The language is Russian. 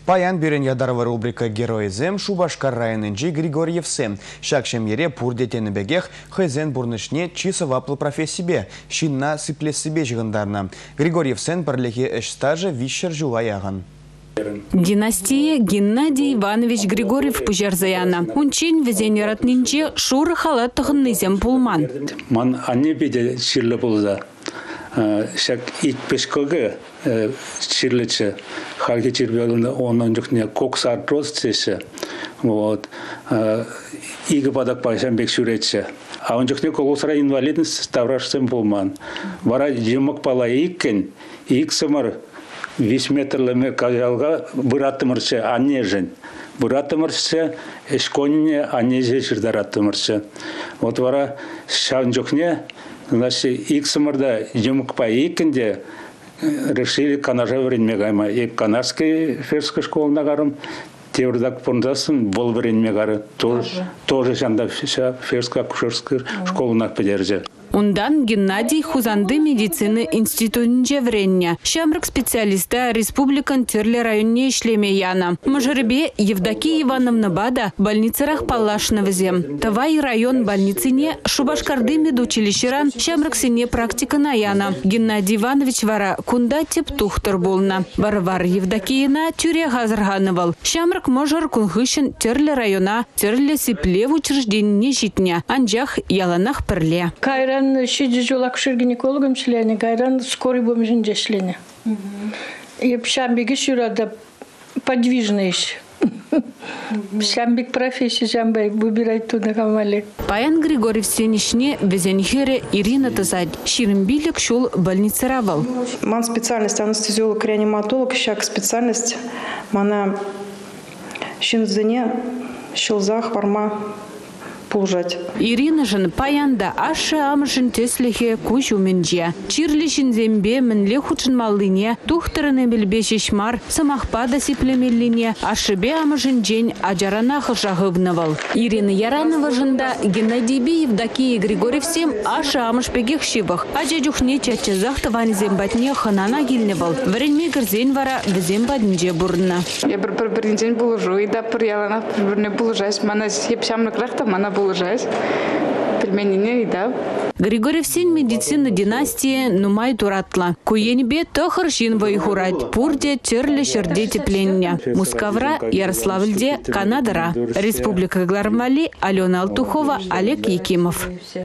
Паян берен ядарова рубрика «Герой зем» Шубашкар районынчи Григорьевсем. Шакшем ере пурдетені бегех хайзен бурнышне чисо ваплы профессибе, шинна сыплесібе жығындарна. Григорьевсен бірлігі эш стажы вишер жуваяған. Династия Геннадий Иванович Григорьев пужарзаяна. Унчин везен ратнинче шуры халат тығыннызем пулман. Ман анне беде чирлі бұлда. Шак итпешкөгі чирлічі халге чирбелінде оның жүхне кокс артроз теші. Игі падак пайшан бек шүретші. А он жүхне кокусара инвалидность ставрашсен пулман. Бара жемок пала иккен, иксымыр 5 метрлі кажалға бұратымыршы аннежен. Бұратымыршы эшконине аннеже жырдаратымыршы. Вот вара шан жүхне иксымырда жемок па иккенде решили канажа вренме гайма. И канарской ферской школына гарым, теордак пондасын бол вренме гары. Тоже жанда ферско-акушерской школына подержи. Ундан Геннадий хузанды медицины институтынче вренне. Шамрак специалиста республикан Терле районне ишлеме яна. Мажарбе Евдокия Ивановна бада больницарах паллашны візем. Тавай район больницыне Шубашкарды медучилищеран Шамрак сене практика на яна. Геннадий Иванович вара кунда теп тухтыр болна. Варвар Евдокияна тюре газырганывал. Шамрак мажар кунхышын Терле района Терле сипле в учреждении житня. Анжах яланах перле. Шидижулак гинекологом члене, гайран скорый бомжин члене. И шамбиги шурада подвижный еще. Шамбик профессию шамбай выбирать туда камали. Паян Григорьев сенишне везенхере Ирина Тазадь. Ширимбилик шул больницаравал. Ман специальность анестезиолог-реаниматолог, щак специальность мана шинзене щелзах варма. Ирина жын паянда ашы амышын теслихе кушу менже. Чирлишін зембе мінле худшын малыне, тухтырыны білбе шешмар, самахпада сиплемеліне, ашыбе амышын жен ажаранах жағывнывал. Ирина Яранова жында Геннадий Евдокия Григорьевсем ашы амыш пегех шибах. Ажа жүхне чачы захтываны зембатне ханана келневал. Варенме кірзен вара візем бадынже бұрынна. Я бір день был уже, и да, приялана, не был жайс, мана епшам накрахта, мана был жайс. Пельмени не да. Григорьевсен медицина династии нумай туратла. Куенбе тохар шинвай хурать. Пурде терле шерде теплення. Мускавра Ярославльде Канадара. Республика Глармали Алена Алтухова, Олег Якимов.